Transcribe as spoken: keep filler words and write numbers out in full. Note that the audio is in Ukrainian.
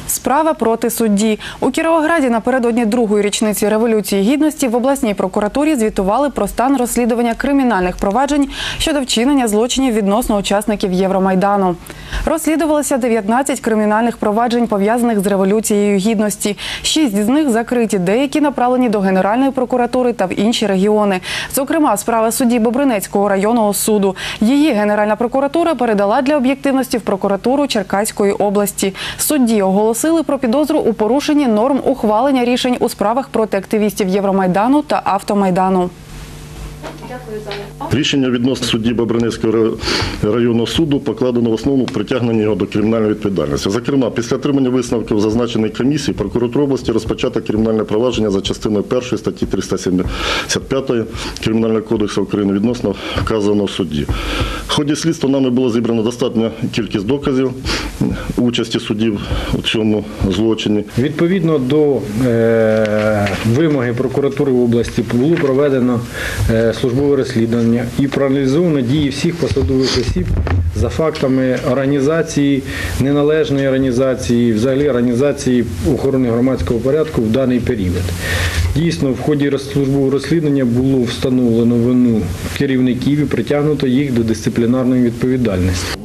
Справа проти судді. У Кіровограді напередодні другої річниці Революції Гідності в обласній прокуратурі звітували про стан розслідування кримінальних проваджень щодо вчинення злочинів відносно учасників Євромайдану. Розслідувалося дев'ятнадцять кримінальних проваджень, пов'язаних з Революцією Гідності. Шість з них закриті, деякі направлені до Генеральної прокуратури та в інші регіони. Зокрема, справа судді Бобринецького районного суду. Її Генеральна прокуратура передала для об'єктивності в прокуратуру Черкаської області. Судді оголосили про підозру у порушенні норм ухвалення рішень у справах проти активістів Євромайдану та Автомайдану. Рішення відносно судді Бобринецького районного суду покладено в основному притягнення його до кримінальної відповідальності. Зокрема, після отримання висновків зазначеної комісії прокуратура області розпочато кримінальне провадження за частиною першої статті триста сімдесят п'ять Кримінального кодексу України відносно вказаного судді. В ході слідства нами було зібрано достатня кількість доказів участі суддів у цьому злочині. Відповідно до е, вимоги прокуратури області було проведено е, службове розслідування і проаналізовано дії всіх посадових осіб за фактами організації, неналежної організації, взагалі організації охорони громадського порядку в даний період. Дійсно, в ході службового розслідування було встановлено вину керівників і притягнуто їх до дисциплінарної відповідальності.